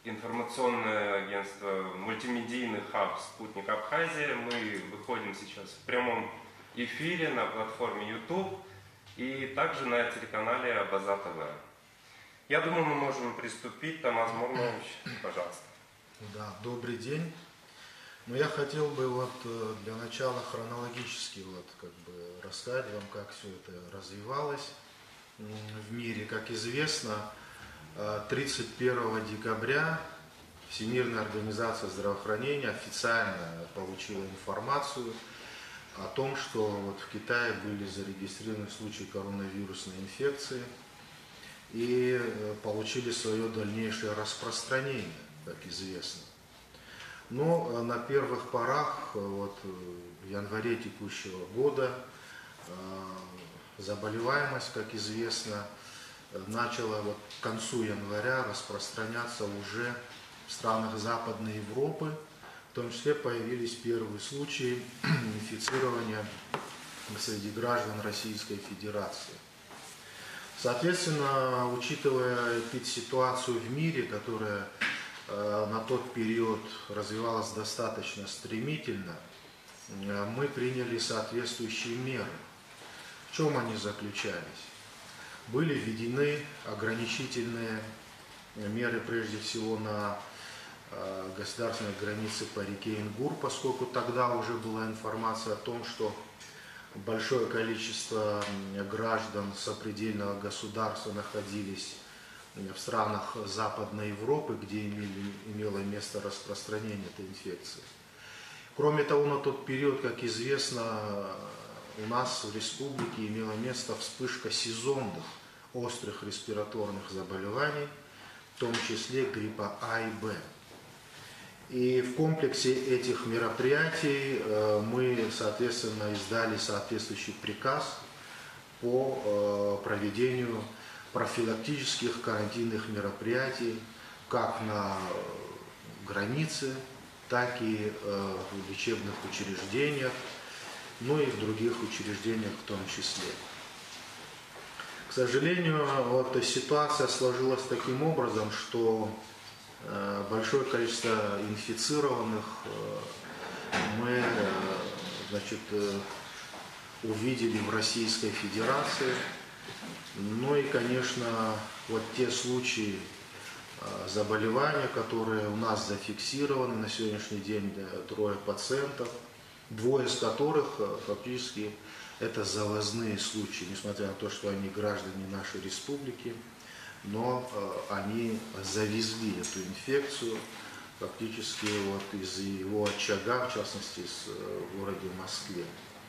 информационное агентство, мультимедийный хаб «Спутник Абхазия». Мы выходим сейчас в прямом эфире на платформе YouTube и также на телеканале Абаза ТВ. Я думаю, мы можем приступить. Тамаз Мурнович, пожалуйста. Да, добрый день. Но я хотел бы для начала хронологически рассказать вам, как все это развивалось в мире. Как известно, 31 декабря Всемирная организация здравоохранения официально получила информацию о том, что в Китае были зарегистрированы случаи коронавирусной инфекции и получили свое дальнейшее распространение, как известно. Но на первых порах, в январе текущего года, заболеваемость, как известно, начала к концу января распространяться уже в странах Западной Европы. В том числе появились первые случаи инфицирования среди граждан Российской Федерации. Соответственно, учитывая ситуацию в мире, которая на тот период развивалась достаточно стремительно, мы приняли соответствующие меры. В чем они заключались? Были введены ограничительные меры, прежде всего, на государственной границе по реке Ингур, поскольку тогда уже была информация о том, что большое количество граждан сопредельного государства находились в странах Западной Европы, где имело место распространение этой инфекции. Кроме того, на тот период, как известно, у нас в республике имела место вспышка сезонных острых респираторных заболеваний, в том числе гриппа А и Б. И в комплексе этих мероприятий мы, соответственно, издали соответствующий приказ по проведению профилактических карантинных мероприятий как на границе, так и в лечебных учреждениях, ну и в других учреждениях в том числе. К сожалению, ситуация сложилась таким образом, что большое количество инфицированных мы увидели в Российской Федерации. Ну и, конечно, те случаи заболевания, которые у нас зафиксированы на сегодняшний день, 3 пациентов, 2 из которых фактически это завозные случаи, несмотря на то, что они граждане нашей республики, но они завезли эту инфекцию фактически из его очага, в частности, в городе Москве.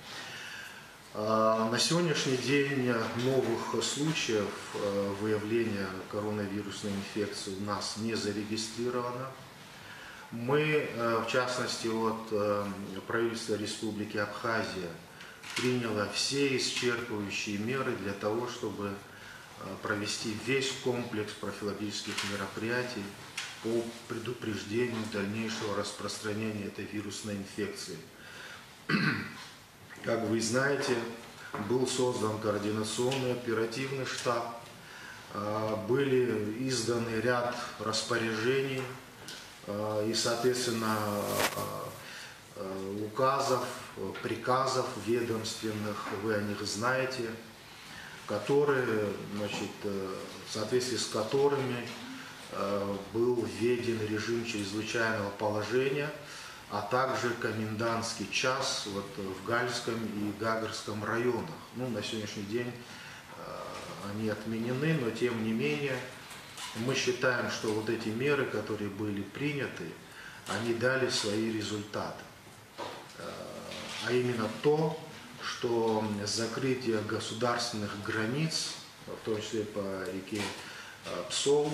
На сегодняшний день новых случаев выявления коронавирусной инфекции у нас не зарегистрировано. Мы, в частности, правительство Республики Абхазия приняло все исчерпывающие меры для того, чтобы провести весь комплекс профилактических мероприятий по предупреждению дальнейшего распространения этой вирусной инфекции. Как вы знаете, был создан координационный оперативный штаб, были изданы ряд распоряжений и, соответственно, указов, приказов ведомственных, вы о них знаете, которые, в соответствии с которыми был введен режим чрезвычайного положения, а также комендантский час в Гальском и Гагарском районах. На сегодняшний день они отменены, но тем не менее мы считаем, что эти меры, которые были приняты, они дали свои результаты. А именно то, что закрытие государственных границ, в том числе по реке Псоу,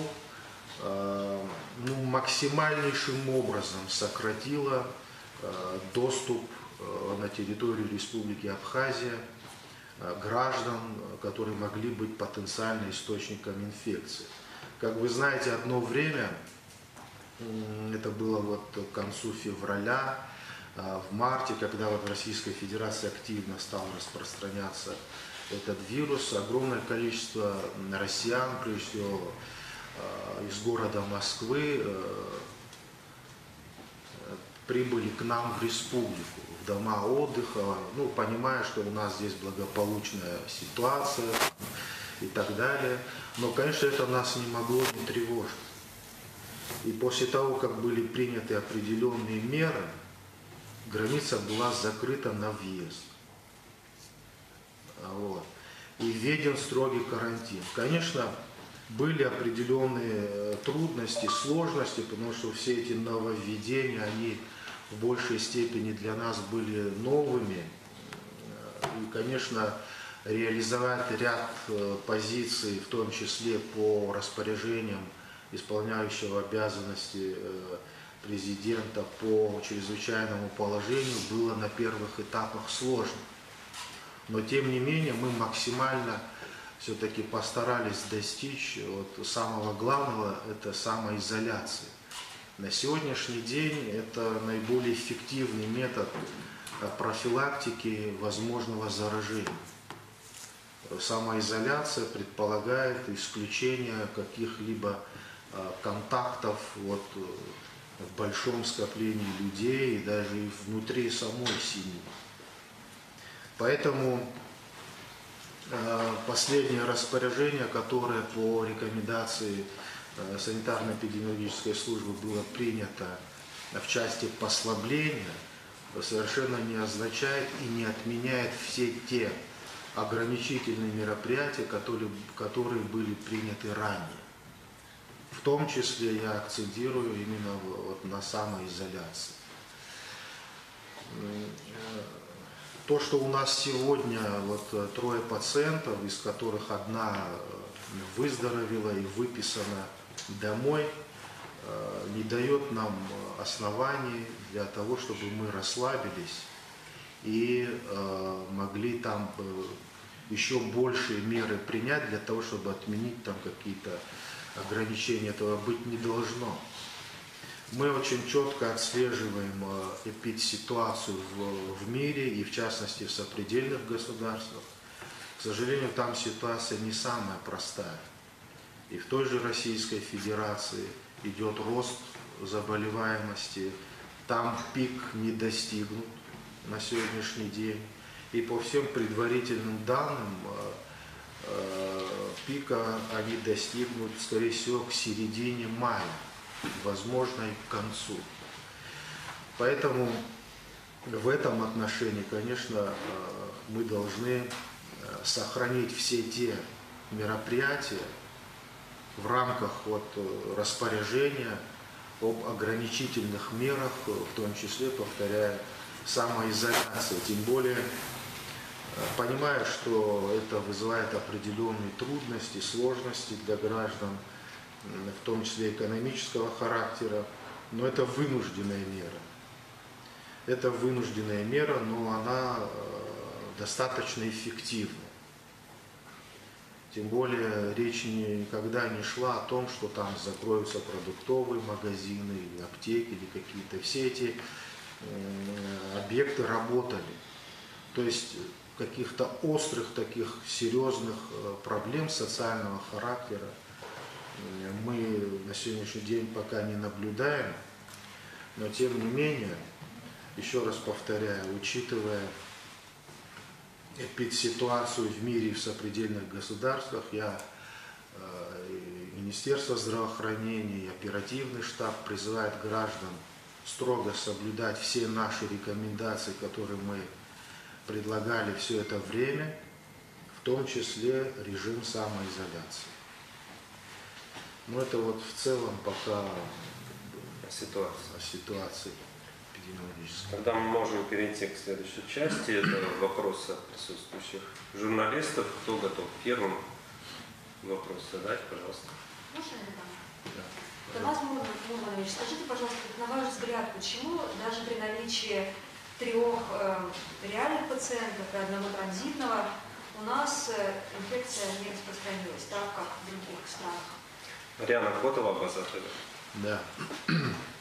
максимальнейшим образом сократило доступ на территорию Республики Абхазия граждан, которые могли быть потенциально источником инфекции. Как вы знаете, одно время, это было к концу февраля, в марте, когда в Российской Федерации активно стал распространяться этот вирус, огромное количество россиян, прежде всего из города Москвы прибыли к нам в республику, в дома отдыха, ну, понимая, что у нас здесь благополучная ситуация и так далее. Но, конечно, это нас не могло не тревожить. И после того, как были приняты определенные меры, граница была закрыта на въезд. Вот. И введен строгий карантин. Конечно, были определенные трудности, сложности, потому что все эти нововведения, они в большей степени для нас были новыми. И, конечно, реализовать ряд позиций, в том числе по распоряжениям исполняющего обязанности президента по чрезвычайному положению, было на первых этапах сложно. Но, тем не менее, мы максимально все-таки постарались достичь вот самого главного, это самоизоляции. На сегодняшний день это наиболее эффективный метод профилактики возможного заражения. Самоизоляция предполагает исключение каких-либо контактов вот, в большом скоплении людей и даже и внутри самой семьи. Поэтому последнее распоряжение, которое по рекомендации санитарно-эпидемиологической службы было принято в части послабления, совершенно не означает и не отменяет все те ограничительные мероприятия, которые были приняты ранее. В том числе я акцентирую именно вот на самоизоляции. То, что у нас сегодня вот 3 пациентов, из которых одна выздоровела и выписана домой, не дает нам оснований для того, чтобы мы расслабились и могли там еще большие меры принять для того, чтобы отменить там какие-то ограничения. Этого быть не должно. Мы очень четко отслеживаем эпидситуацию в мире и в частности в сопредельных государствах. К сожалению, там ситуация не самая простая. И в той же Российской Федерации идет рост заболеваемости, там пик не достигнут на сегодняшний день. И по всем предварительным данным, пика они достигнут, скорее всего, к середине мая, возможно, и к концу. Поэтому в этом отношении, конечно, мы должны сохранить все те мероприятия в рамках вот распоряжения об ограничительных мерах, в том числе, повторяю, самоизоляции. Тем более, понимая, что это вызывает определенные трудности, сложности для граждан, в том числе экономического характера, но это вынужденная мера. Это вынужденная мера, но она достаточно эффективна. Тем более речь никогда не шла о том, что там закроются продуктовые магазины, или аптеки, или какие-то. Все эти объекты работали. То есть каких-то острых, таких серьезных проблем социального характера мы на сегодняшний день пока не наблюдаем. Но тем не менее, еще раз повторяю, учитывая эпидситуацию в мире и в сопредельных государствах, и Министерство здравоохранения, и оперативный штаб призывают граждан строго соблюдать все наши рекомендации, которые мы предлагали все это время, в том числе режим самоизоляции. Но это вот в целом пока ситуация эпидемиологическая. Тогда мы можем перейти к следующей части. Это вопросы присутствующих журналистов. Кто готов первым вопрос задать, пожалуйста. Можно ли вам? Да. Тамас Мурманович, скажите, пожалуйста, на ваш взгляд, почему даже при наличии 3 реальных пациентов и 1 транзитного у нас инфекция не распространилась, так как в других странах? Риана Котова, Базар ТВ. Да.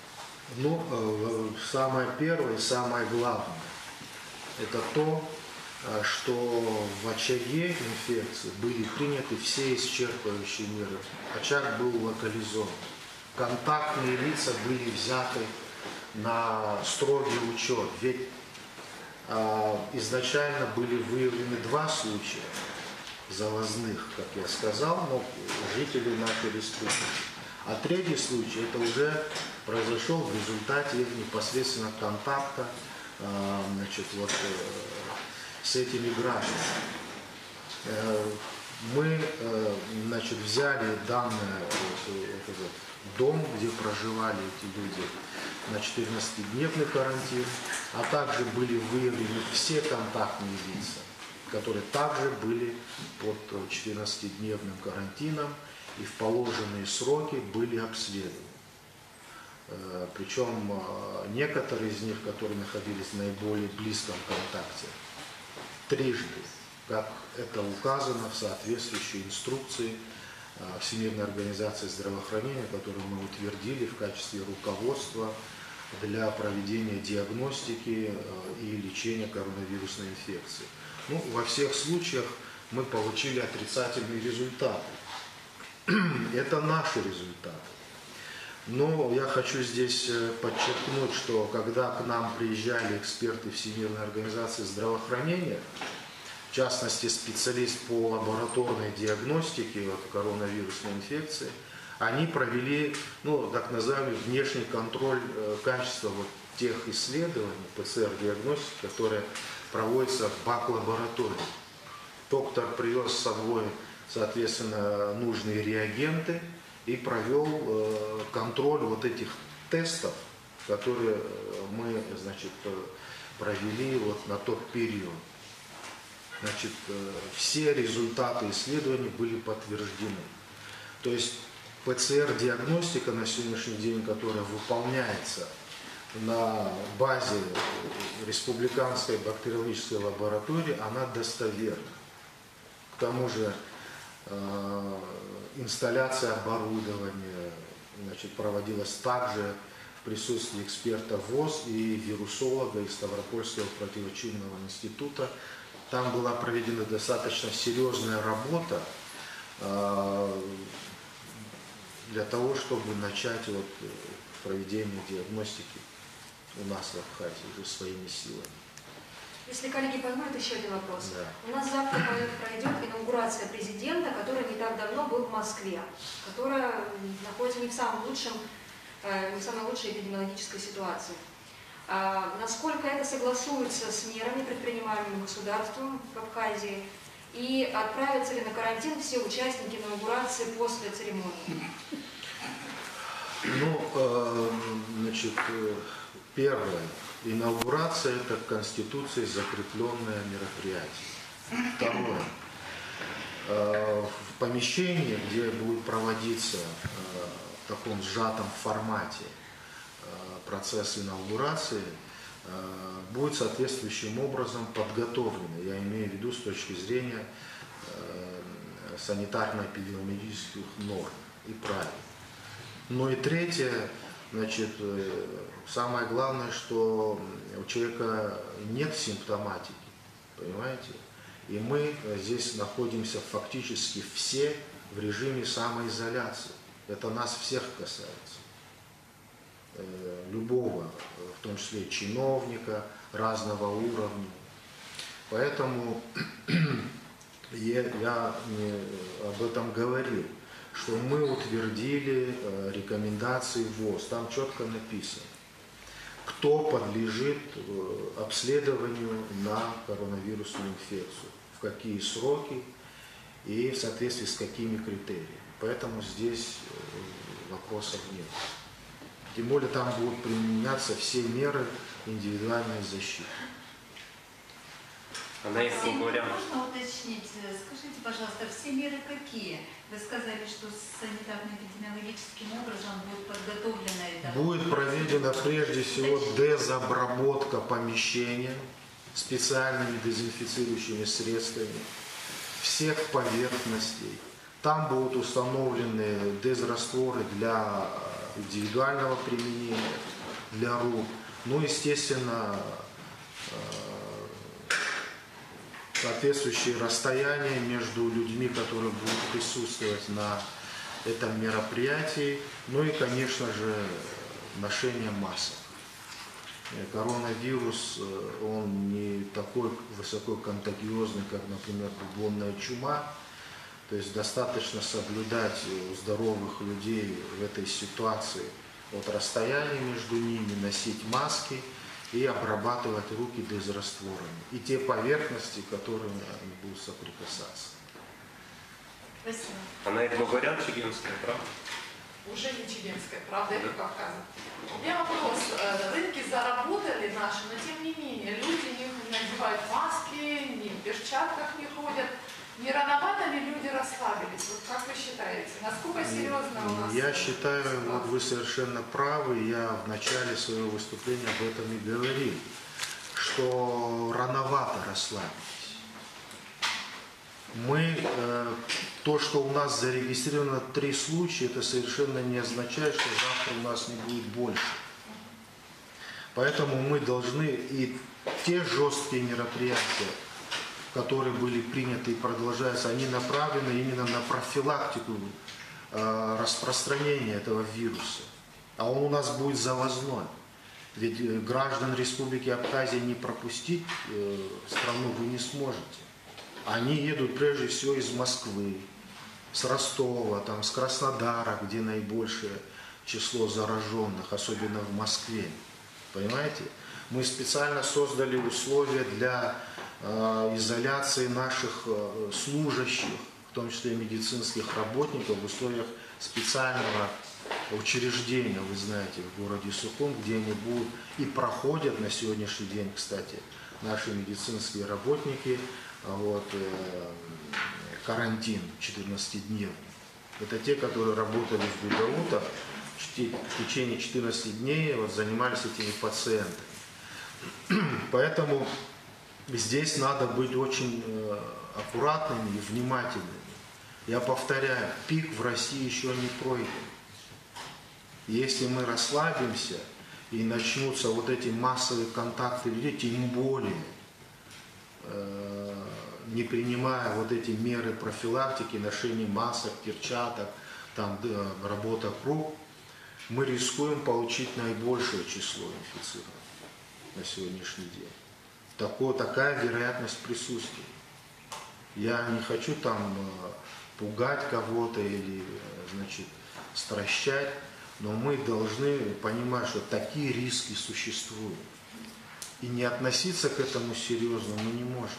Ну, самое первое и самое главное, это то, что в очаге инфекции были приняты все исчерпывающие меры. Очаг был локализован. Контактные лица были взяты на строгий учет. Ведь изначально были выявлены 2 случая завозных, как я сказал, но жители начали ступить. А 3-й случай это уже произошел в результате непосредственно контакта с этими гражданами. Мы взяли данный дом, где проживали эти люди, на 14-дневный карантин, а также были выявлены все контактные лица, которые также были под 14-дневным карантином и в положенные сроки были обследованы. Причем некоторые из них, которые находились в наиболее близком контакте, 3-жды, как это указано в соответствующей инструкции Всемирной организации здравоохранения, которую мы утвердили в качестве руководства для проведения диагностики и лечения коронавирусной инфекции. Во всех случаях мы получили отрицательные результаты. Это наши результаты. Но я хочу здесь подчеркнуть, что когда к нам приезжали эксперты Всемирной организации здравоохранения, в частности специалист по лабораторной диагностике коронавирусной инфекции, они провели так называемый внешний контроль качества тех исследований, ПЦР-диагностики, которые проводятся в бак-лаборатории. Доктор привез с собой, соответственно, нужные реагенты и провел контроль этих тестов, которые мы, провели на тот период. Все результаты исследований были подтверждены. То есть ПЦР-диагностика на сегодняшний день, которая выполняется на базе Республиканской бактериологической лаборатории, она достоверна. К тому же инсталляция оборудования проводилась также в присутствии эксперта ВОЗ и вирусолога из Ставропольского противочумного института. Там была проведена достаточно серьезная работа для того, чтобы начать проведение диагностики у нас в Абхазии уже своими силами. Если коллеги позволят, еще один вопрос. Да. У нас завтра пройдет инаугурация президента, который не так давно был в Москве, которая находится не в самой лучшей эпидемиологической ситуации. Насколько это согласуется с мерами, предпринимаемыми государством в Абхазии, и отправятся ли на карантин все участники инаугурации после церемонии? Первое. Инаугурация – это Конституцией закрепленное мероприятие. Второе. В помещении, где будет проводиться в таком сжатом формате процесс инаугурации, будет соответствующим образом подготовлено, я имею в виду с точки зрения санитарно-эпидемиологических норм и правил. И третье, самое главное, что у человека нет симптоматики, понимаете? И мы здесь находимся фактически все в режиме самоизоляции. Это нас всех касается. Любого, в том числе чиновника разного уровня. Поэтому я об этом говорил, что мы утвердили рекомендации ВОЗ. Там четко написано, кто подлежит обследованию на коронавирусную инфекцию, в какие сроки и в соответствии с какими критериями. Поэтому здесь вопросов нет. Тем более там будут применяться все меры индивидуальной защиты. Можно уточнить? Скажите, пожалуйста, все меры какие? Вы сказали, что санитарно-эпидемиологическим образом будет подготовлено это. Будет проведена прежде всего дезобработка помещения специальными дезинфицирующими средствами всех поверхностей. Там будут установлены дезрастворы для индивидуального применения, для рук. Естественно, соответствующие расстояния между людьми, которые будут присутствовать на этом мероприятии, ну и, конечно же, ношение масок. Коронавирус, он не такой высококонтагиозный, как, например, бубонная чума. То есть достаточно соблюдать у здоровых людей в этой ситуации от расстояния между ними, носить маски и обрабатывать руки дезрастворами. И те поверхности, которыми они будут соприкасаться. Спасибо. Она это говорят, чигинская, правда? Уже не Чигинская, правда, это Кавказа. У меня вопрос. Рынки заработали наши, но тем не менее, люди не надевают маски, не в перчатках не ходят. Не рановато ли люди расслабились? Вот как вы считаете, насколько серьезно у нас? Я считаю, вот вы совершенно правы. Я в начале своего выступления об этом и говорил, что рановато расслабились. То, что у нас зарегистрировано 3 случая, это совершенно не означает, что завтра у нас не будет больше. Поэтому мы должны и те жесткие мероприятия, которые были приняты и продолжаются, они направлены именно на профилактику распространения этого вируса. А он у нас будет завозной. Ведь граждан Республики Абхазия не пропустить в страну вы не сможете. Они едут прежде всего из Москвы, с Ростова, там, с Краснодара, где наибольшее число зараженных, особенно в Москве. Понимаете? Мы специально создали условия для изоляции наших служащих, в том числе медицинских работников, в условиях специального учреждения, вы знаете, в городе Сухум, где они будут и проходят на сегодняшний день, кстати, наши медицинские работники, карантин 14-дневный. Это те, которые работали в Гудаутах в течение 14 дней, занимались этими пациентами. Поэтому здесь надо быть очень аккуратными и внимательными. Я повторяю, пик в России еще не пройден. Если мы расслабимся и начнутся вот эти массовые контакты людей, тем более не принимая вот эти меры профилактики, ношение масок, перчаток, там, работа круг, мы рискуем получить наибольшее число инфицированных на сегодняшний день. Такая вероятность присутствует. Я не хочу там пугать кого-то или, стращать, но мы должны понимать, что такие риски существуют. И не относиться к этому серьезно мы не можем.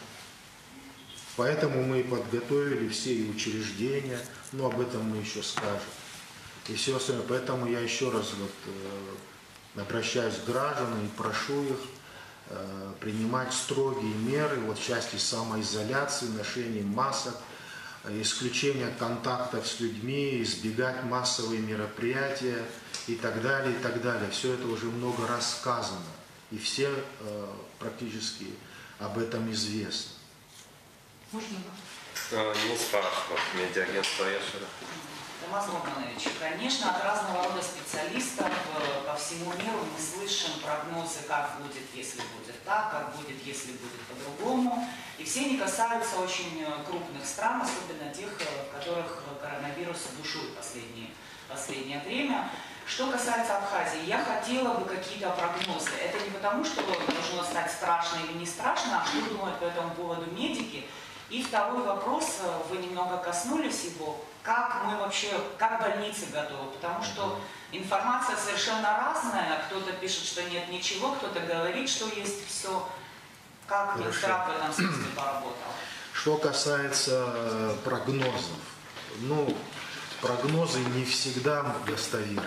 Поэтому мы подготовили все и учреждения, но об этом мы еще скажем. И все остальное. Поэтому я еще раз обращаюсь к гражданам и прошу их принимать строгие меры в части самоизоляции, ношения масок, исключения контактов с людьми, избегать массовые мероприятия и так далее, и так далее. Все это уже много раз сказано. И все практически об этом известно. Можно? Не спрашивал, медиагентство Яшина. Тамаз Романович, конечно, от разного рода специалистов по всему миру мы слышим прогнозы, как будет, если будет так, как будет, если будет по-другому. И все они касаются очень крупных стран, особенно тех, в которых коронавирус бушует последнее время. Что касается Абхазии, я хотела бы какие-то прогнозы. Это не потому, что должно стать страшно или не страшно, а что думают по этому поводу медики. И второй вопрос, вы немного коснулись его, как мы вообще, как больницы готовы, потому что информация совершенно разная, кто-то пишет, что нет ничего, кто-то говорит, что есть все. Как Минздрав в этом смысле поработал? Что касается прогнозов, прогнозы не всегда достоверны.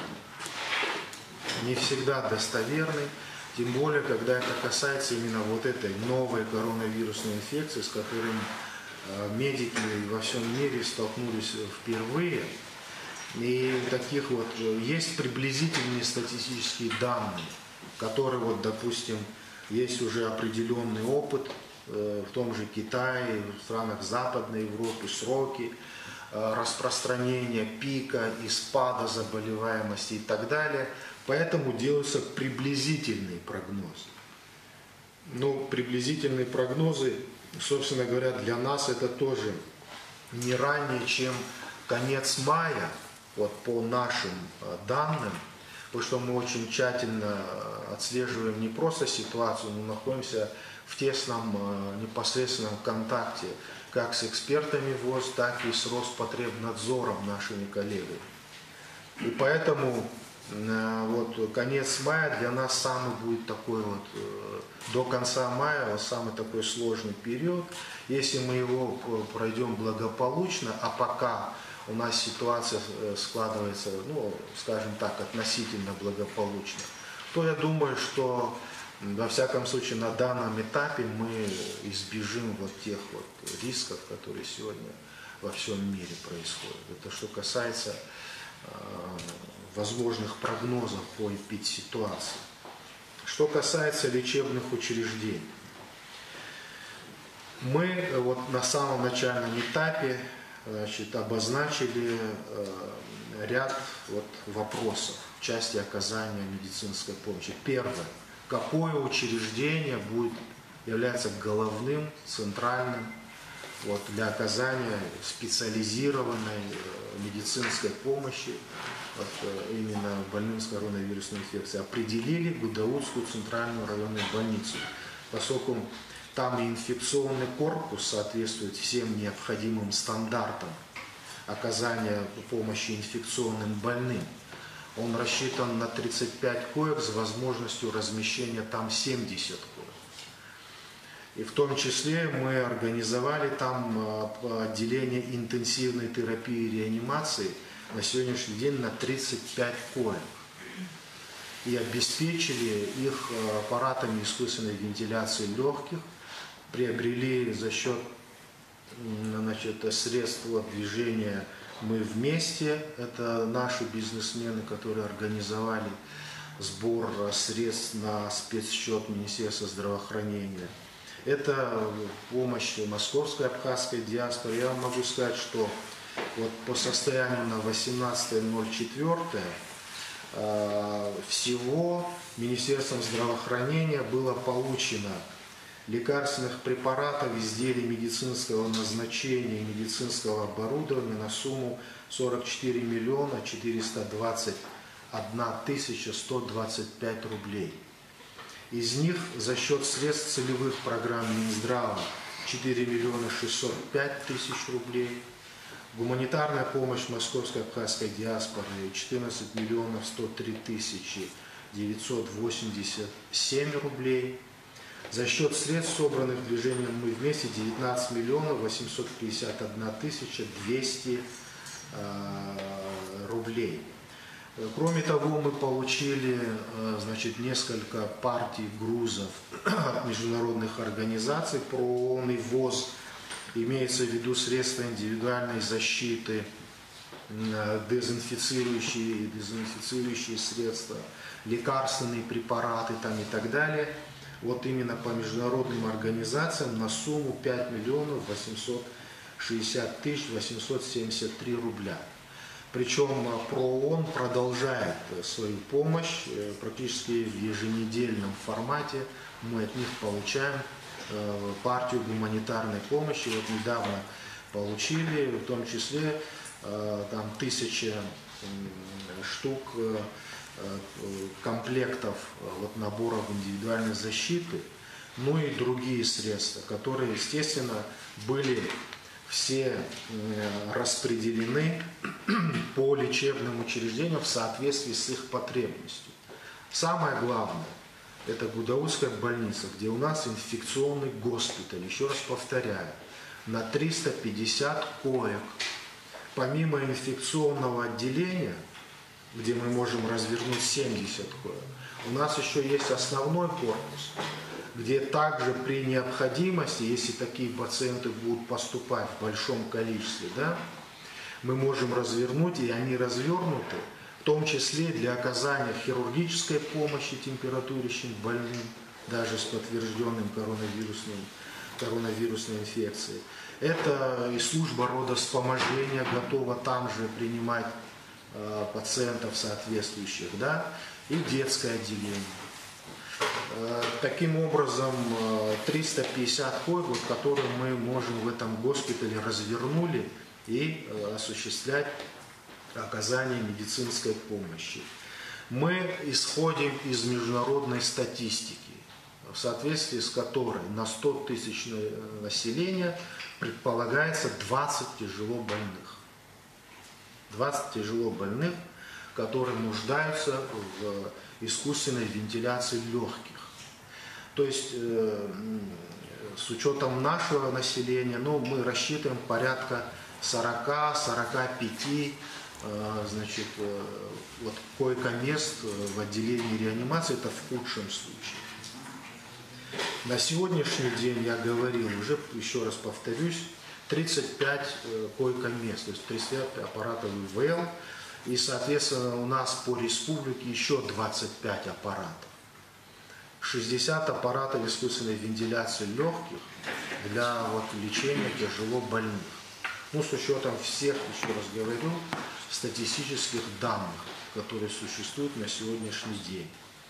Не всегда достоверны, тем более, когда это касается именно вот этой новой коронавирусной инфекции, с которой медики во всем мире столкнулись впервые. И таких есть приблизительные статистические данные, которые, допустим, есть уже определенный опыт в том же Китае, в странах Западной Европы, сроки распространения пика и спада заболеваемости и так далее. Поэтому делаются приблизительные прогнозы. Ну, приблизительные прогнозы, собственно говоря, для нас это тоже не ранее, чем конец мая, вот по нашим данным, потому что мы очень тщательно отслеживаем не просто ситуацию, но находимся в тесном непосредственном контакте как с экспертами ВОЗ, так и с Роспотребнадзором, нашими коллегами. И поэтому вот конец мая для нас самый будет такой вот, до конца мая самый такой сложный период. Если мы его пройдем благополучно, а пока у нас ситуация складывается, ну, скажем так, относительно благополучно, то я думаю, что во всяком случае на данном этапе мы избежим вот тех вот рисков, которые сегодня во всем мире происходят. Это что касается возможных прогнозов по эпидситуации. Что касается лечебных учреждений, мы вот на самом начальном этапе, значит, обозначили ряд вот вопросов в части оказания медицинской помощи. Первое. Какое учреждение будет являться головным, центральным вот, для оказания специализированной медицинской помощи вот, именно больным с коронавирусной инфекцией? Определили Гудаутскую центральную районную больницу, поскольку там и инфекционный корпус соответствует всем необходимым стандартам оказания помощи инфекционным больным. Он рассчитан на 35 коек с возможностью размещения там 70 коек. И в том числе мы организовали там отделение интенсивной терапии и реанимации на сегодняшний день на 35 коек. И обеспечили их аппаратами искусственной вентиляции легких, приобрели за счет, значит, средств движения «Мы вместе». Это наши бизнесмены, которые организовали сбор средств на спецсчет Министерства здравоохранения. Это помощь московской абхазской диаспоре. Я могу сказать, что вот по состоянию на 18.04 всего Министерством здравоохранения было получено лекарственных препаратов, изделий медицинского назначения и медицинского оборудования на сумму 44 миллиона 421 тысяча 125 рублей. Из них за счет средств целевых программ Минздрава 4 миллиона 605 тысяч рублей, гуманитарная помощь московской абхазской диаспоры 14 миллионов 103 тысячи 987 рублей. За счет средств, собранных движением «Мы вместе», 19 миллионов 851 тысяча 200 рублей. Кроме того, мы получили, значит, несколько партий грузов от международных организаций ПРООН и ВОЗ. Имеется в виду средства индивидуальной защиты, дезинфицирующие средства, лекарственные препараты там и так далее. Вот именно по международным организациям на сумму 5 миллионов 860 тысяч 873 рубля. Причем ПРООН продолжает свою помощь практически в еженедельном формате. Мы от них получаем партию гуманитарной помощи. Вот недавно получили, в том числе там 1000 штук комплектов вот, наборов индивидуальной защиты, ну и другие средства, которые, естественно, были все распределены по лечебным учреждениям в соответствии с их потребностью. Самое главное – это Гудаутская больница, где у нас инфекционный госпиталь, еще раз повторяю, на 350 коек. Помимо инфекционного отделения, где мы можем развернуть 70 коек, у нас еще есть основной корпус, где также при необходимости, если такие пациенты будут поступать в большом количестве, да, мы можем развернуть, и они развернуты, в том числе для оказания хирургической помощи температурящим больным, даже с подтвержденным коронавирусной инфекцией. Это и служба родовспоможения готова там же принимать пациентов соответствующих, да, и детское отделение. Таким образом, 350 коек, вот, которые мы можем в этом госпитале развернули и осуществлять оказание медицинской помощи. Мы исходим из международной статистики, в соответствии с которой на 100 тысяч населения предполагается 20 тяжело больных. 20 тяжело больных, которые нуждаются в искусственной вентиляции легких. То есть с учетом нашего населения, мы рассчитываем порядка 40-45 значит, вот койко-мест в отделении реанимации, это в худшем случае. На сегодняшний день, я говорил, уже еще раз повторюсь, 35 койко-мест, то есть 35 аппаратов ИВЛ, и, соответственно, у нас по республике еще 25 аппаратов. 60 аппаратов искусственной вентиляции легких для лечения тяжело больных. С учетом всех, еще раз говорю, статистических данных, которые существуют на сегодняшний день.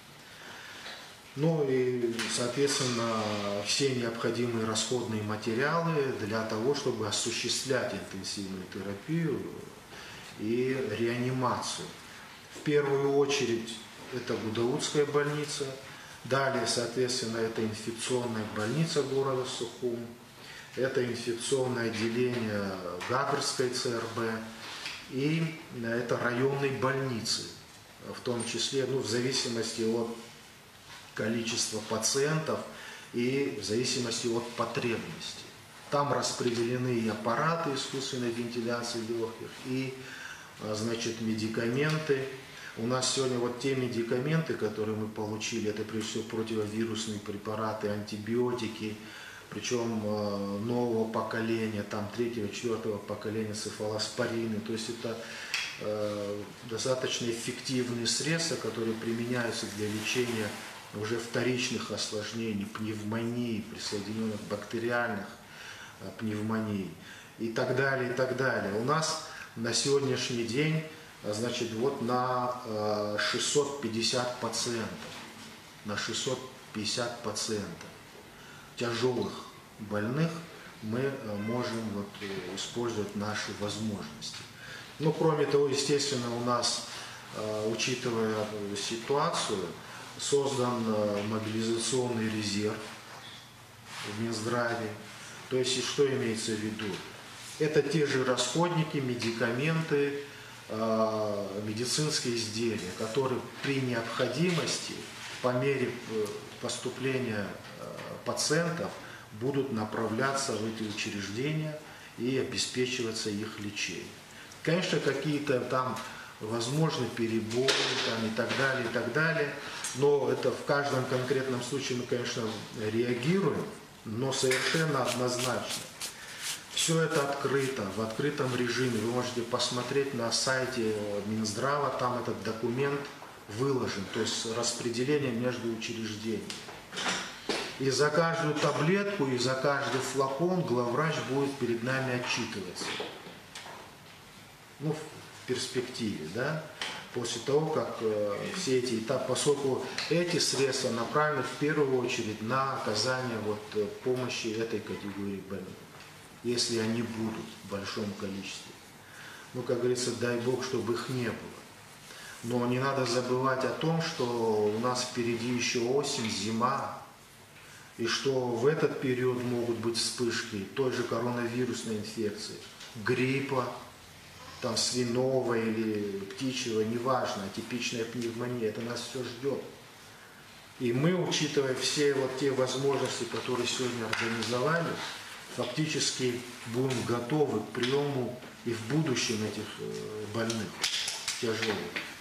И, соответственно, все необходимые расходные материалы для того, чтобы осуществлять интенсивную терапию и реанимацию. В первую очередь это Гудаутская больница, далее, соответственно, это инфекционная больница города Сухум, это инфекционное отделение Гагарской ЦРБ и это районные больницы, в том числе, в зависимости от количества пациентов и в зависимости от потребностей. Там распределены и аппараты искусственной вентиляции легких, и, значит, медикаменты. У нас сегодня те медикаменты, которые мы получили, это прежде всего противовирусные препараты, антибиотики, причем нового поколения, там 3-4 поколения цефалоспорины. То есть это достаточно эффективные средства, которые применяются для лечения уже вторичных осложнений, пневмонии, присоединенных бактериальных пневмоний и так далее, и так далее. У нас на сегодняшний день, значит, на 650 пациентов, тяжелых больных, мы можем использовать наши возможности. Кроме того, естественно, у нас, учитывая ситуацию, создан мобилизационный резерв в Минздраве. То есть, что имеется в виду? Это те же расходники, медикаменты, медицинские изделия, которые при необходимости, по мере поступления пациентов, будут направляться в эти учреждения и обеспечиваться их лечением. Конечно, какие-то там возможны перебои и так далее, но это в каждом конкретном случае мы, конечно, реагируем, но совершенно однозначно. Все это открыто, в открытом режиме. Вы можете посмотреть на сайте Минздрава, там этот документ выложен, то есть распределение между учреждениями. И за каждую таблетку, и за каждый флакон главврач будет перед нами отчитываться. В перспективе, после того, как все эти этапы, поскольку эти средства направлены в первую очередь на оказание помощи этой категории больных, если они будут в большом количестве. Как говорится, дай Бог, чтобы их не было. Но не надо забывать о том, что у нас впереди еще осень, зима, и что в этот период могут быть вспышки той же коронавирусной инфекции, гриппа, свиного или птичьего, неважно, атипичная пневмония, это нас все ждет. И мы, учитывая все те возможности, которые сегодня организовали, фактически будем готовы к приему и в будущем этих больных тяжелых.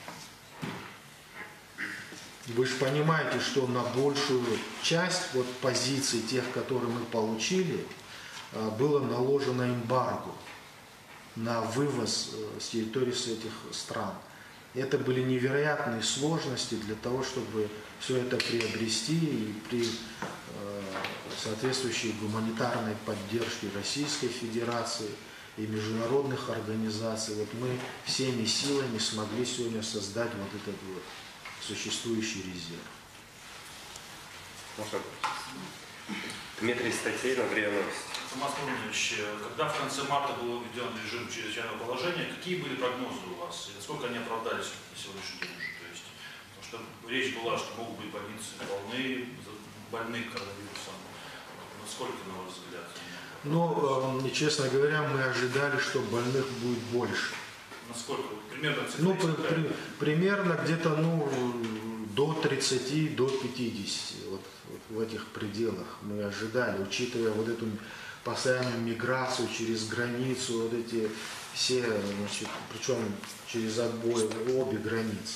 Вы же понимаете, что на большую часть позиций тех, которые мы получили, было наложено эмбарго на вывоз с территории этих стран. И это были невероятные сложности для того, чтобы все это приобрести и при соответствующей гуманитарной поддержке Российской Федерации и международных организаций. Мы всеми силами смогли сегодня создать этот существующий резерв. Можно? Дмитрий Статейнов, РИА Новости. Томас Владимирович, когда в конце марта был введен режим чрезвычайного положения, какие были прогнозы у вас? И насколько они оправдались на сегодняшний день уже? То есть, потому что речь была, что могут быть больницы полны больных коронавирусом. Насколько, на ваш взгляд? Ну, честно говоря, мы ожидали, что больных будет больше. Насколько? Примерно цифра? Ну, примерно где-то до 30, до 50, вот в этих пределах мы ожидали, учитывая вот эту постоянную миграцию через границу, вот эти все, значит, причем через обе границы.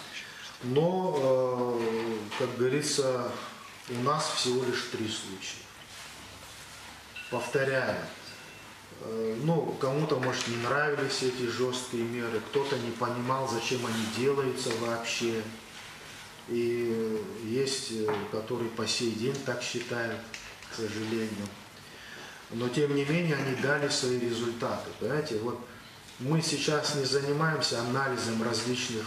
Но, как говорится, у нас всего лишь 3 случая. Повторяю, кому-то, может, не нравились эти жесткие меры, кто-то не понимал, зачем они делаются вообще. И есть, которые по сей день так считают, к сожалению. Но, тем не менее, они дали свои результаты. Понимаете, вот мы сейчас не занимаемся анализом различных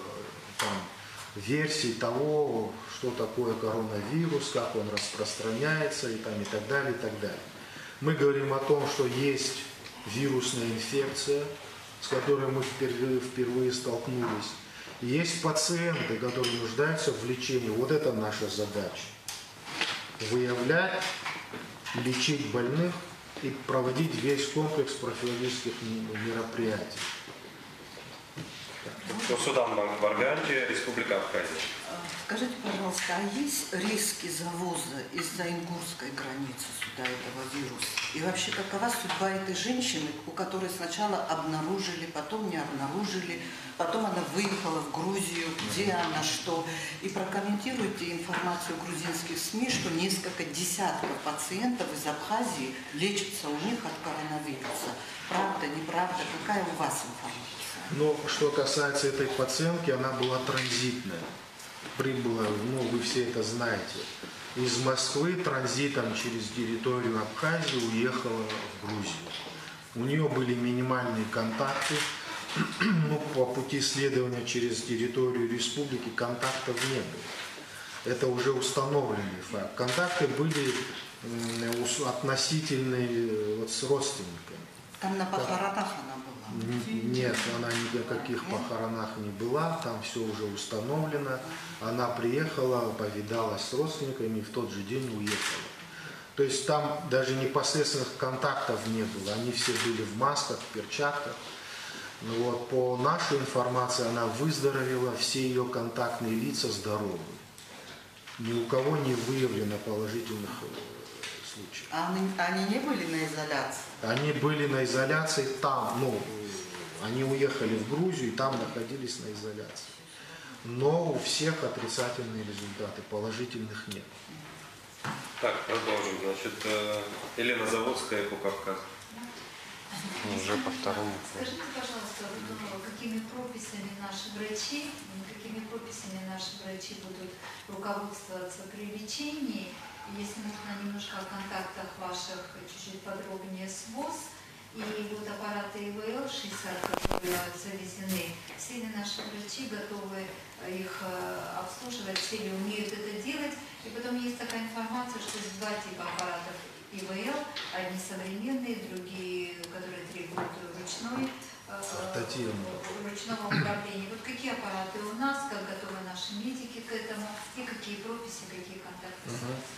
версий того, что такое коронавирус, как он распространяется и так далее, и так далее. Мы говорим о том, что есть вирусная инфекция, с которой мы впервые столкнулись. И есть пациенты, которые нуждаются в лечении. Вот это наша задача. Выявлять, лечить больных и проводить весь комплекс профилактических мероприятий. Судан Варганджи, Республика Абхазия. Скажите, пожалуйста, а есть риски завоза из-за ингурской границы сюда этого вируса? И вообще, какова судьба этой женщины, у которой сначала обнаружили, потом не обнаружили, потом она выехала в Грузию, где она, что? И прокомментируйте информацию грузинских СМИ, что несколько десятков пациентов из Абхазии лечатся у них от коронавируса. Правда, неправда? Какая у вас информация? Но что касается этой пациентки, она была транзитная. Прибыла, вы все это знаете, из Москвы транзитом через территорию Абхазии уехала в Грузию. У нее были минимальные контакты, по пути следования через территорию республики контактов не было. Это уже установленный факт. Контакты были относительные с родственниками. Там на похоронах она была? Нет, она ни на каких похоронах не была, там все уже установлено. Она приехала, повидалась с родственниками и в тот же день уехала. То есть там даже непосредственных контактов не было, они все были в масках, в перчатках. По нашей информации она выздоровела, все ее контактные лица здоровы. Ни у кого не выявлено положительных случаев. А они не были на изоляции? Они были на изоляции там, они уехали в Грузию и там находились на изоляции. Но у всех отрицательные результаты, положительных нет. Так, продолжим. Значит, Елена Заводская по Кавказу. Уже по второму. Скажите, пожалуйста, какими прописями наши врачи будут руководствоваться при лечении? Если можно, немножко о контактах ваших, чуть-чуть подробнее с ВОЗ. И аппараты ИВЛ 60, которые завезены, все ли наши врачи готовы их обслуживать, все ли умеют это делать. И потом есть такая информация, что есть 2 типа аппаратов ИВЛ, одни современные, другие, которые требуют ручного управления. Какие аппараты у нас, как готовы наши медики к этому, и какие прописи, какие контакты?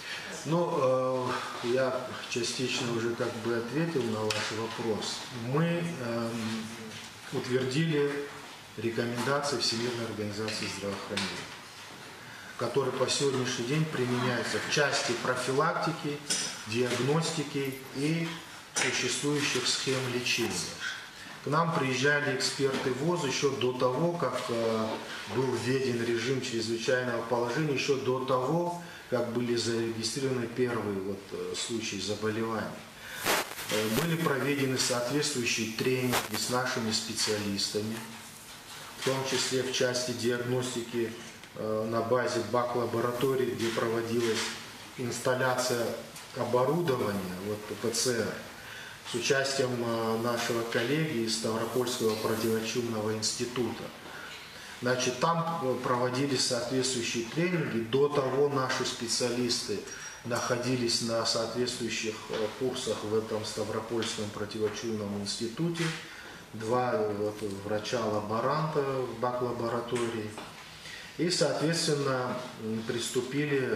Я частично уже ответил на ваш вопрос. Мы утвердили рекомендации Всемирной организации здравоохранения, которые по сегодняшний день применяются в части профилактики, диагностики и существующих схем лечения. К нам приезжали эксперты ВОЗ еще до того, как был введен режим чрезвычайного положения, еще до того, как были зарегистрированы первые случаи заболеваний. Были проведены соответствующие тренинги с нашими специалистами, в том числе в части диагностики на базе бак-лаборатории, где проводилась инсталляция оборудования, ПЦР, с участием нашего коллеги из Ставропольского противочумного института. Значит, там проводились соответствующие тренинги. До того наши специалисты находились на соответствующих курсах в этом Ставропольском противочумном институте. 2 врача-лаборанта в бак-лаборатории. И, соответственно, приступили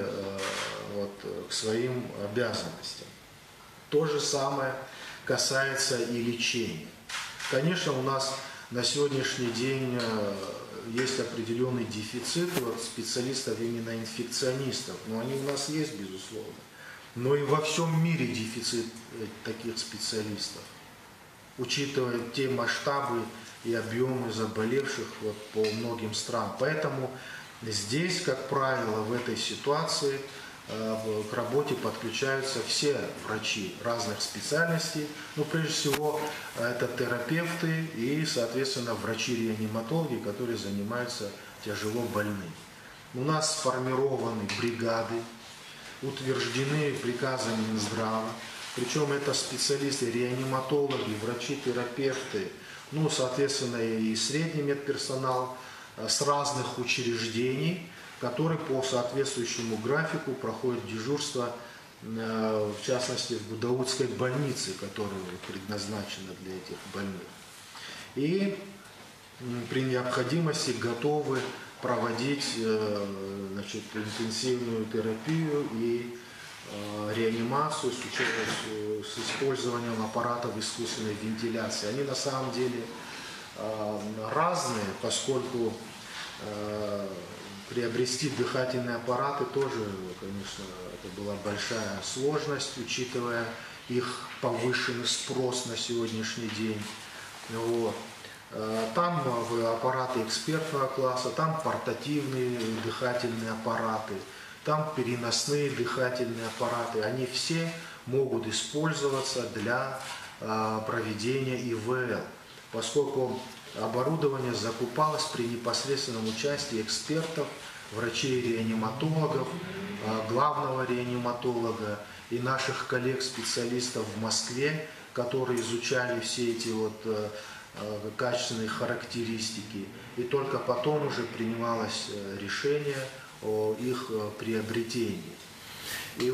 к своим обязанностям. То же самое касается и лечения. Конечно, у нас на сегодняшний день есть определенный дефицит специалистов, именно инфекционистов. Но они у нас есть, безусловно. Но и во всем мире дефицит таких специалистов, учитывая те масштабы и объемы заболевших по многим странам. Поэтому здесь, как правило, в этой ситуации к работе подключаются все врачи разных специальностей. Ну, прежде всего, это терапевты и, соответственно, врачи-реаниматологи, которые занимаются тяжело больными. У нас сформированы бригады, утверждены приказами Минздрава. Причем это специалисты, реаниматологи, врачи-терапевты, ну, соответственно, и средний медперсонал с разных учреждений, который по соответствующему графику проходит дежурство, в частности, в Гудаутской больнице, которая предназначена для этих больных. И при необходимости готовы проводить, значит, интенсивную терапию и реанимацию с использованием аппаратов искусственной вентиляции. Они на самом деле разные, поскольку приобрести дыхательные аппараты тоже, конечно, это была большая сложность, учитывая их повышенный спрос на сегодняшний день. Вот. Там аппараты экспертного класса, там портативные дыхательные аппараты, там переносные дыхательные аппараты. Они все могут использоваться для проведения ИВЛ, поскольку оборудование закупалось при непосредственном участии экспертов, врачей-реаниматологов, главного реаниматолога и наших коллег-специалистов в Москве, которые изучали все эти качественные характеристики. И только потом уже принималось решение о их приобретении. И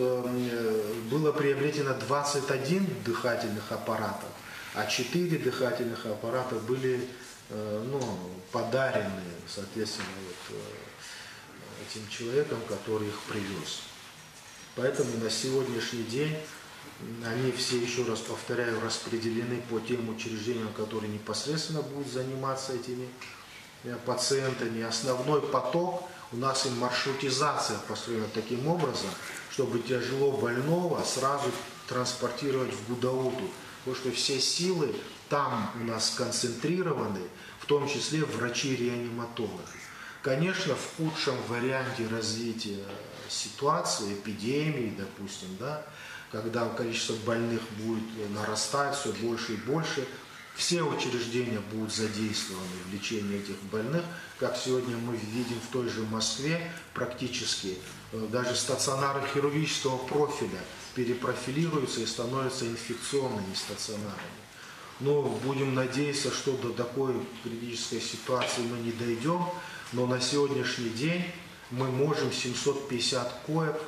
было приобретено 21 дыхательных аппаратов, а 4 дыхательных аппарата были подарены, соответственно, этим человеком, который их привез. Поэтому на сегодняшний день они все, еще раз повторяю, распределены по тем учреждениям, которые непосредственно будут заниматься этими пациентами. Основной поток у нас и маршрутизация построена таким образом, чтобы тяжело больного сразу транспортировать в Гудауту. Потому что все силы там у нас сконцентрированы, в том числе врачи-реаниматологи. Конечно, в худшем варианте развития ситуации, эпидемии, допустим, когда количество больных будет нарастать все больше и больше, все учреждения будут задействованы в лечении этих больных, как сегодня мы видим в той же Москве, практически даже стационары хирургического профиля перепрофилируются и становятся инфекционными стационарами. Но будем надеяться, что до такой критической ситуации мы не дойдем, но на сегодняшний день мы можем 750 коек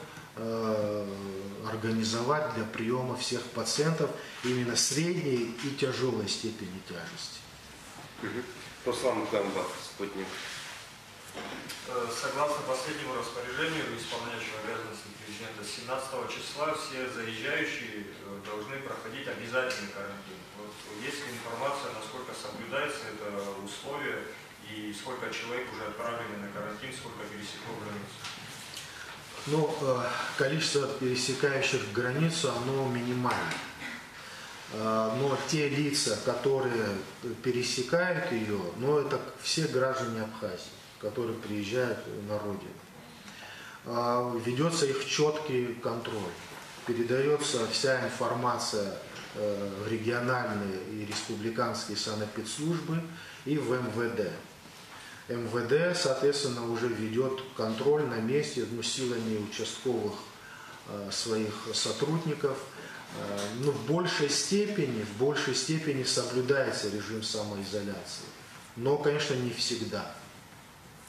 организовать для приема всех пациентов именно средней и тяжелой степени тяжести. Руслан Гамбат, «Спутник». Согласно последнему распоряжению исполняющего обязанности президента, с 17 числа все заезжающие должны проходить обязательный карантин. Есть ли информация, насколько соблюдается это условие и сколько человек уже отправлены на карантин, сколько пересекло границу? Количество пересекающих границу, оно минимально. Но те лица, которые пересекают ее, это все граждане Абхазии, которые приезжают на родину. Ведется их четкий контроль. Передается вся информация в региональные и республиканские санэпидслужбы и в МВД. МВД, соответственно, уже ведет контроль на месте силами участковых своих сотрудников. В большей степени соблюдается режим самоизоляции. Но, конечно, не всегда.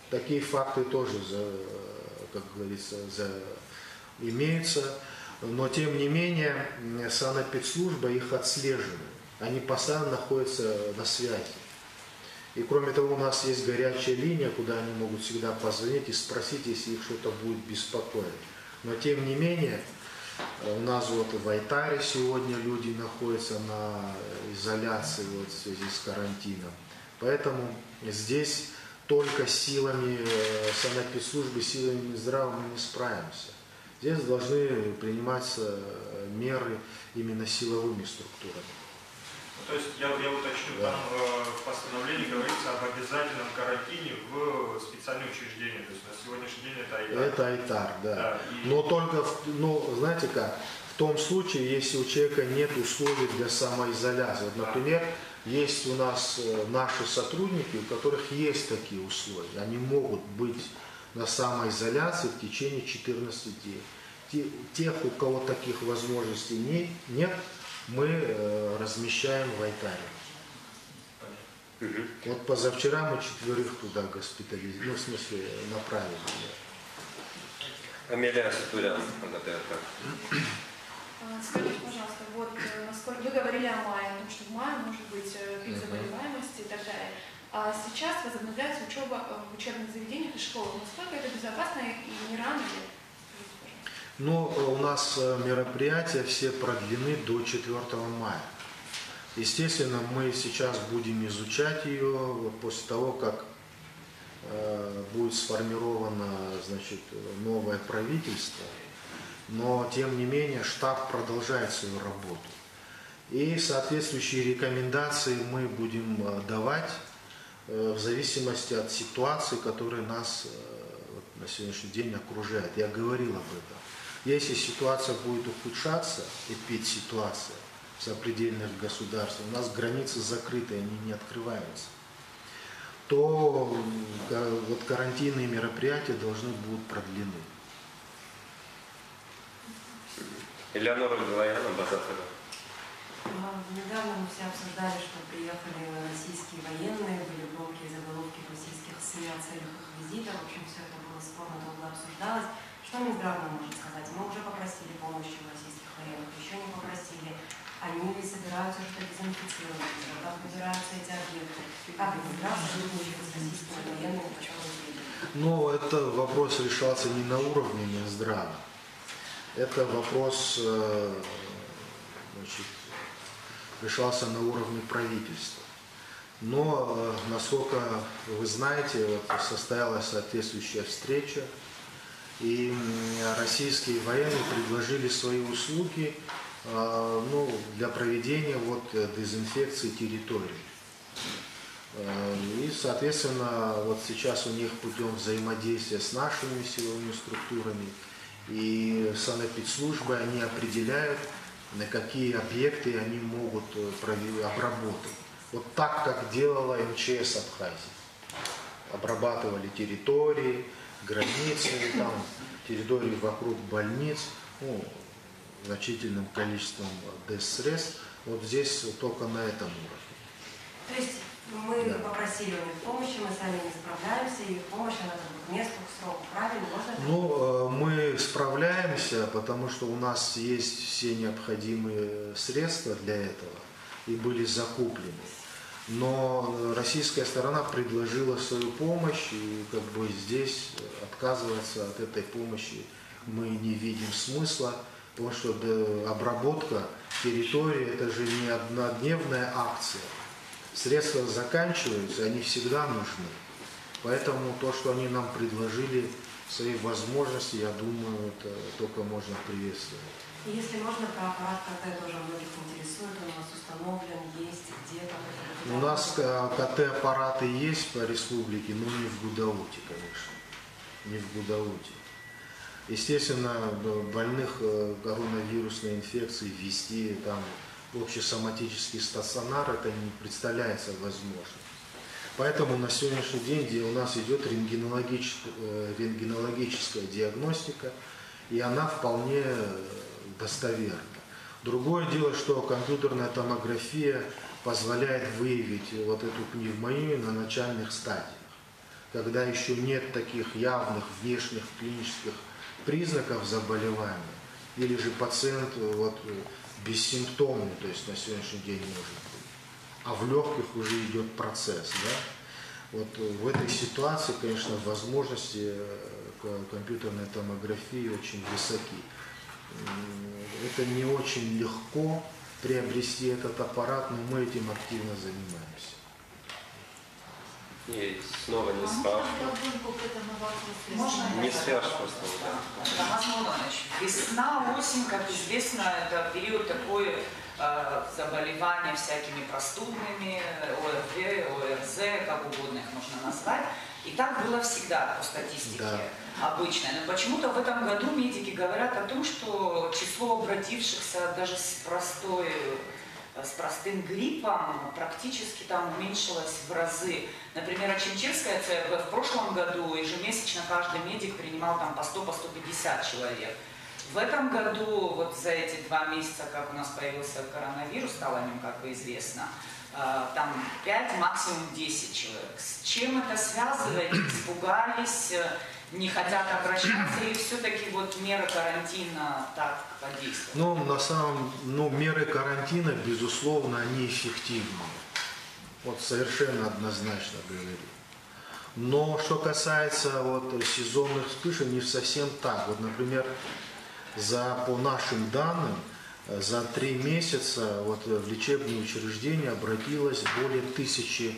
Такие факты тоже, как говорится, имеются. Но тем не менее санэпидслужба их отслеживает. Они постоянно находятся на связи. И кроме того, у нас есть горячая линия, куда они могут всегда позвонить и спросить, если их что-то будет беспокоить. Но тем не менее, у нас вот в Айтаре сегодня люди находятся на изоляции вот в связи с карантином. Поэтому здесь только силами санэпидслужбы, силами Минздрава мы не справимся. Здесь должны приниматься меры именно силовыми структурами. То есть я уточню, Да. там в постановлении говорится об обязательном карантине в специальном учреждении. То есть на сегодняшний день это Айтар. Это Айтар, да. Да, Но только, знаете как, в том случае, если у человека нет условий для самоизоляции. Вот, например, есть у нас наши сотрудники, у которых есть такие условия. Они могут быть на самоизоляции в течение 14 дней. Тех, у кого таких возможностей нет, мы размещаем в Айтаре. Вот позавчера мы 4 туда госпитализировали, ну, в смысле, направили. Амелия Сатурян, АГТРК. Скажите, пожалуйста, вот насколько вы говорили о мае, о том, что в мае может быть пик заболеваемости и так далее. А сейчас возобновляется учеба в учебных заведениях и школах. Насколько это безопасно и не рано ли? Ну, у нас мероприятия все продлены до 4 мая. Естественно, мы сейчас будем изучать ее после того, как будет сформировано, значит, новое правительство. Но, тем не менее, штаб продолжает свою работу. И соответствующие рекомендации мы будем давать в зависимости от ситуации, которая нас на сегодняшний день окружает. Я говорил об этом. Если ситуация будет ухудшаться, эпидситуация в сопредельных государствах, у нас границы закрыты, они не открываются, то вот карантинные мероприятия должны будут продлены. Элеонора Галаян, Базар ТВ. Недавно мы все обсуждали, что приехали российские военные, были громкие заголовки в российских СМИ о целях их визита. В общем, все это было спорно, долго обсуждалось. Что Минздрав нам может сказать? Мы уже попросили помощи у российских военных, еще не попросили. Они собираются что-то дезинфицировать, как выбираются эти объекты. Как Минздрав сотрудничает с российскими военными, по чему видим? Но это вопрос решался не на уровне Минздрава. Это вопрос, значит, решался на уровне правительства. Но, насколько вы знаете, вот состоялась соответствующая встреча, и российские военные предложили свои услуги для проведения дезинфекции территории. И, соответственно, вот сейчас у них путем взаимодействия с нашими силовыми структурами и санэпидслужбы они определяют, на какие объекты они могут обработать. Вот так, как делала МЧС Абхазии. Обрабатывали территории, границы, там, территории вокруг больниц, значительным количеством ДЭС-средств. Вот здесь только на этом уровне. То есть мы попросили у них помощи, мы сами не справляемся, и их помощь, она к месту, к сроку, правильно? Можно? Мы справляемся, потому что у нас есть все необходимые средства для этого и были закуплены. Но российская сторона предложила свою помощь, и здесь отказываться от этой помощи мы не видим смысла, потому что обработка территории – это же не однодневная акция. Средства заканчиваются, они всегда нужны. Поэтому то, что они нам предложили, свои возможности, я думаю, это только можно приветствовать. И если можно, про аппарат КТ тоже многих интересует, он у нас установлен, есть, где, как это? У нас КТ-аппараты есть по республике, но не в Гудауте, конечно. Не в Гудауте. Естественно, больных коронавирусной инфекцией ввести там в общесоматический стационар, это не представляется возможным. Поэтому на сегодняшний день, где у нас идет рентгенологическая диагностика, и она вполне достоверна. Другое дело, что компьютерная томография позволяет выявить вот эту пневмонию на начальных стадиях. когда еще нет таких явных внешних клинических признаков заболевания, или же пациент вот, бессимптомный, то есть на сегодняшний день может быть, а в легких уже идет процесс. Да? Вот в этой ситуации, конечно, возможности компьютерной томографии очень высоки. Это не очень легко приобрести этот аппарат, но мы этим активно занимаемся. И снова не спрашиваю. Можно Не я спрашиваю задам просто. вопрос? Да. Роман Муланович, весна, осень, как известно, это период такой заболевания всякими простудными, ОРВ, ОРЗ, как угодно их можно назвать. И так было всегда по статистике обычно. Но почему-то в этом году медики говорят о том, что число обратившихся даже с простым гриппом практически там уменьшилось в разы. Например, Очимчевская ЦРБ в прошлом году ежемесячно каждый медик принимал там по 100-150 человек. В этом году, вот за эти 2 месяца, как у нас появился коронавирус, стало о нем как бы известно, там 5, максимум 10 человек. С чем это связывает? Испугались, не хотят обращаться, или все-таки вот меры карантина так подействуют? Меры карантина, безусловно, они эффективны. Вот совершенно однозначно говорю. Но что касается вот сезонных вспышек, не совсем так. Вот, например, по нашим данным, за 3 месяца вот, в лечебные учреждения обратилось более 1000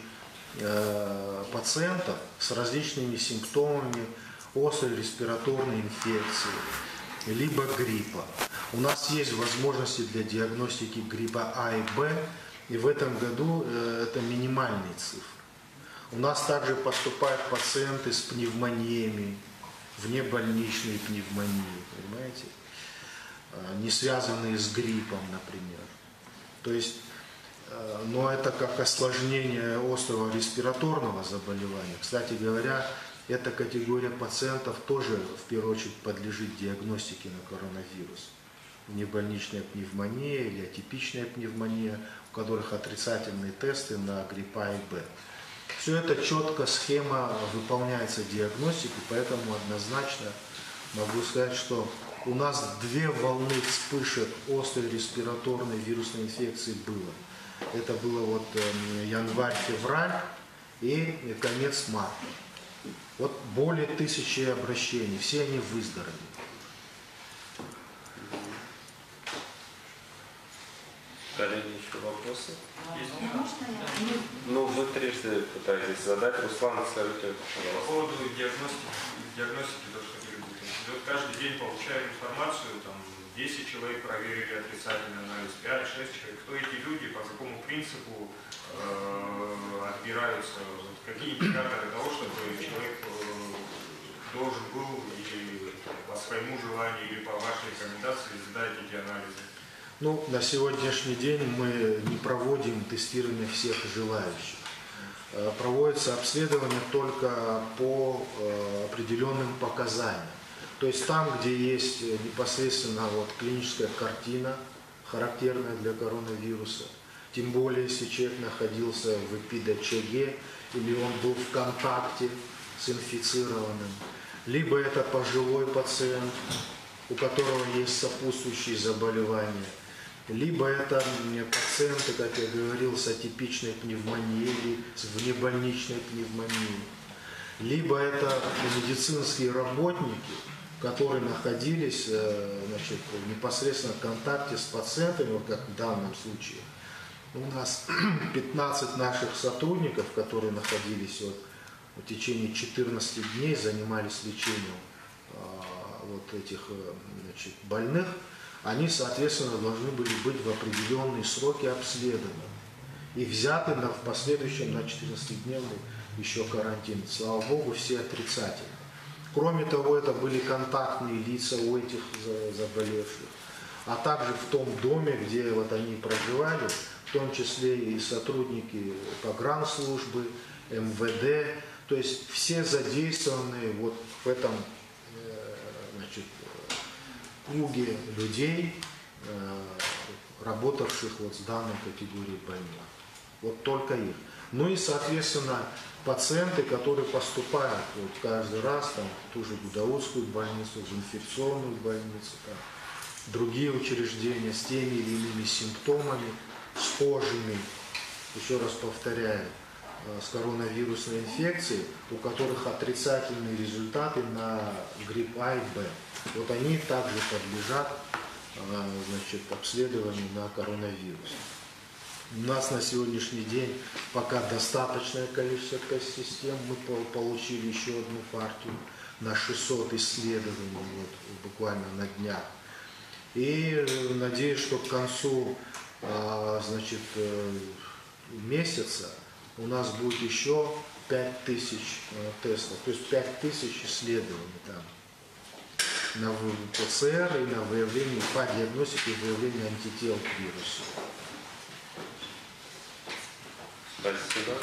пациентов с различными симптомами острой респираторной инфекции, либо гриппа. У нас есть возможности для диагностики гриппа А и Б, и в этом году это минимальные цифры. У нас также поступают пациенты с пневмониями, внебольничные пневмонии, понимаете, не связанные с гриппом, например. То есть, но это как осложнение острого респираторного заболевания. Кстати говоря, эта категория пациентов тоже в первую очередь подлежит диагностике на коронавирус. Внебольничная пневмония или атипичная пневмония, у которых отрицательные тесты на грипп А и Б. Все это четко, схема выполняется диагностикой, поэтому однозначно могу сказать, что у нас 2 волны вспышек острой респираторной вирусной инфекции было. Это было вот январь-февраль и конец марта. Вот более 1000 обращений, все они выздоровели. Коллеги, еще вопросы? Можно я? Ну, вы трижды пытаетесь задать. Руслан, скажите, По пожалуйста. поводу диагностики, то, что люди вот каждый день получаем информацию, там 10 человек проверили отрицательный анализ, 5-6 человек. Кто эти люди, по какому принципу отбираются, вот, какие индикаторы того, чтобы человек должен был или по своему желанию, или по вашей рекомендации сдать эти анализы? Ну, на сегодняшний день мы не проводим тестирование всех желающих. Проводится обследование только по определенным показаниям. То есть там, где есть непосредственно вот клиническая картина, характерная для коронавируса, тем более, если человек находился в эпидочаге или он был в контакте с инфицированным, либо это пожилой пациент, у которого есть сопутствующие заболевания, либо это пациенты, как я говорил, с атипичной пневмонией или с внебольничной пневмонией, либо это медицинские работники, которые находились непосредственно в контакте с пациентами, вот как в данном случае. У нас 15 наших сотрудников, которые находились в течение 14 дней, занимались лечением вот этих больных, они, соответственно, должны были быть в определенные сроки обследованы и взяты в последующем на 14-дневный еще карантин. Слава Богу, все отрицательные. Кроме того, это были контактные лица у этих заболевших, а также в том доме, где вот они проживали, в том числе и сотрудники погранслужбы, МВД, то есть все задействованные вот в этом круге людей, работавших вот с данной категорией больных. Вот только их. Ну и, соответственно, пациенты, которые поступают вот каждый раз там, в ту же Гудаутскую больницу, в инфекционную больницу, там, другие учреждения с теми или иными симптомами, схожими, еще раз повторяю, с коронавирусной инфекцией, у которых отрицательные результаты на грипп А и Б. Вот они также подлежат значит, обследованию на коронавирус. У нас на сегодняшний день пока достаточное количество тест-систем. Мы получили еще одну партию на 600 исследований вот, буквально на днях. И надеюсь, что к концу значит, месяца у нас будет еще 5000 тестов, то есть 5000 исследований там на ПЦР и на выявление, по диагностике и выявлению антител к вирусу. Спасибо.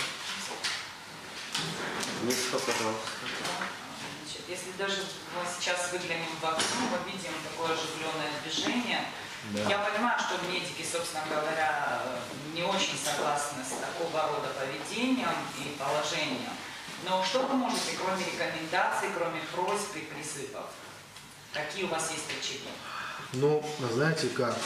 Низко, пожалуйста. Значит, если даже мы сейчас выглянем в окно, мы видим такое оживленное движение. Да. Я понимаю, что медики, собственно говоря, не очень согласны с такого рода поведением и положением. Но что вы можете, кроме рекомендаций, кроме просьб и призывов? Какие у вас есть причины? Ну, знаете, как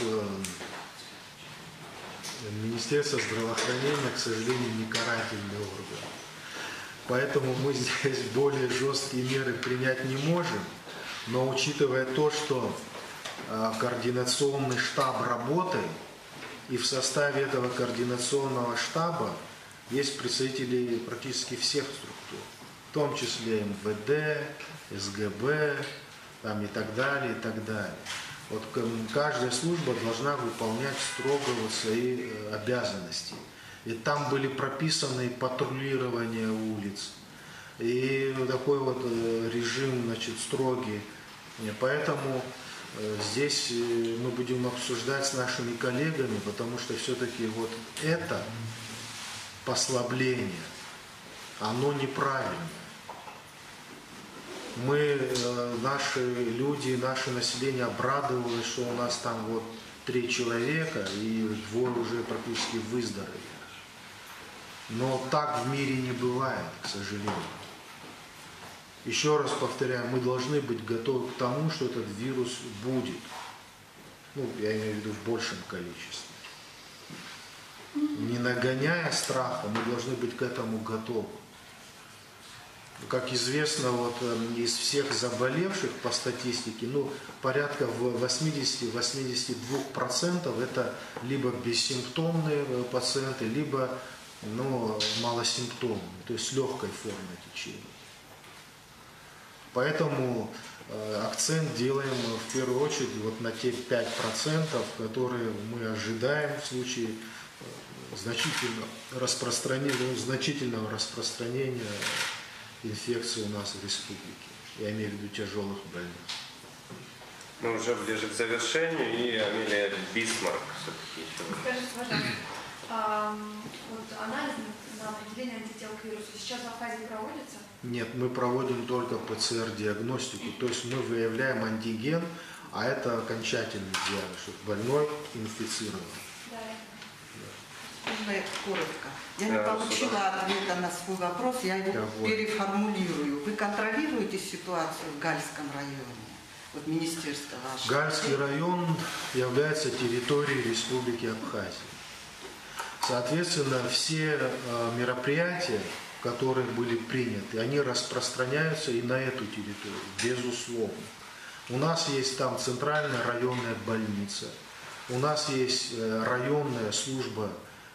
Министерство здравоохранения, к сожалению, не карательный орган. Поэтому мы здесь более жесткие меры принять не можем. Но учитывая то, что координационный штаб работает, и в составе этого координационного штаба есть представители практически всех структур, в том числе МВД, СГБ там, и так далее, и так далее. Вот каждая служба должна выполнять строго вот свои обязанности. И там были прописаны патрулирование улиц, и вот такой вот режим, значит, строгий. И поэтому здесь мы будем обсуждать с нашими коллегами, потому что все-таки вот это послабление, оно неправильно. Мы, наши люди, наше население обрадовалось, что у нас там вот 3 человека, и 2 уже практически выздоровели. Но так в мире не бывает, к сожалению. Еще раз повторяю, мы должны быть готовы к тому, что этот вирус будет. Ну, я имею в виду в большем количестве. Не нагоняя страха, мы должны быть к этому готовы. Как известно, вот из всех заболевших по статистике, ну, порядка 80-82% это либо бессимптомные пациенты, либо малосимптомные, то есть с легкой формой течения. Поэтому акцент делаем в первую очередь вот на те 5%, которые мы ожидаем в случае значительного распространения инфекции у нас в республике. Я имею в виду тяжелых больных. Мы уже ближе к завершению, и Амелия Бисмарк все-таки еще. Скажите, пожалуйста, вот анализ на определение антител к вирусу сейчас в Абхазии проводится? Нет, мы проводим только ПЦР-диагностику, то есть мы выявляем антиген, а это окончательный диагноз, что больной инфицирован. Да. Можно я коротко? Я не получила ответа на свой вопрос, я его переформулирую. Вы контролируете ситуацию в Гальском районе? Вот министерство ваше. Гальский район является территорией Республики Абхазия. Соответственно, все мероприятия, которые были приняты, они распространяются и на эту территорию, безусловно. У нас есть там центральная районная больница, у нас есть районная служба,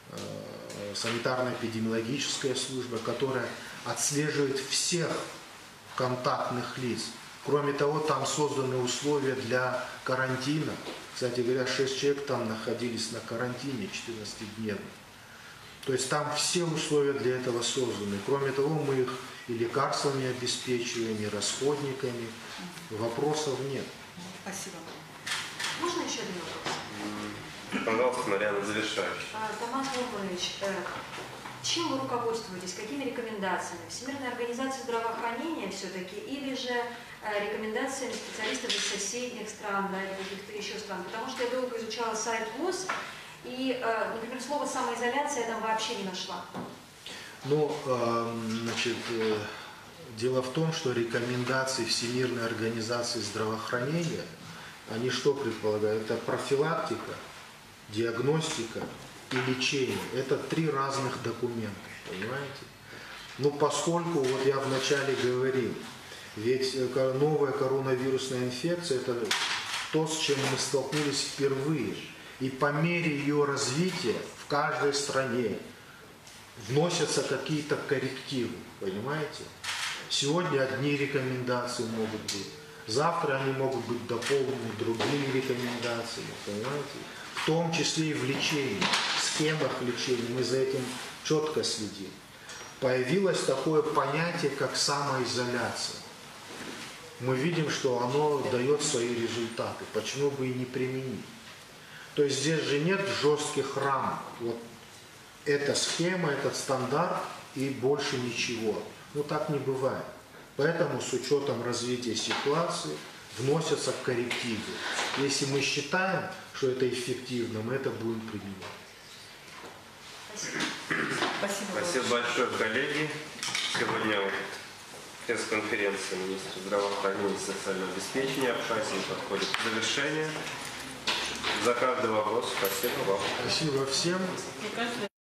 санитарно-эпидемиологическая служба, которая отслеживает всех контактных лиц. Кроме того, там созданы условия для карантина. Кстати говоря, 6 человек там находились на карантине 14-дневном. То есть там все условия для этого созданы. Кроме того, мы их и лекарствами обеспечиваем, и расходниками. Вопросов нет. Спасибо. Можно еще один вопрос? Пожалуйста, Марьяна, завершающий. Тамас Лобанович, чем вы руководствуетесь? Какими рекомендациями? Всемирная организация здравоохранения все-таки или же рекомендациями специалистов из соседних стран, да, или каких-то еще стран? Потому что я долго изучала сайт ВОЗ, И, например, слово «самоизоляция» я там вообще не нашла. Ну, значит, дело в том, что рекомендации Всемирной организации здравоохранения, они что предполагают? Это профилактика, диагностика и лечение. Это 3 разных документа, понимаете? Ну, поскольку, вот я вначале говорил, ведь новая коронавирусная инфекция – это то, с чем мы столкнулись впервые. И по мере ее развития в каждой стране вносятся какие-то коррективы, понимаете? Сегодня одни рекомендации могут быть, завтра они могут быть дополнены другими рекомендациями, понимаете? В том числе и в лечении, в схемах лечения, мы за этим четко следим. Появилось такое понятие, как самоизоляция. Мы видим, что оно дает свои результаты, почему бы и не применить. То есть здесь же нет жестких рамок. Вот эта схема, этот стандарт и больше ничего. Ну так не бывает. Поэтому с учетом развития ситуации вносятся коррективы. Если мы считаем, что это эффективно, мы это будем применять. Спасибо. Спасибо большое, коллеги. Сегодня пресс-конференция министра здравоохранения и социального обеспечения Абхазии подходит к завершению. За каждый вопрос спасибо вам. Спасибо всем.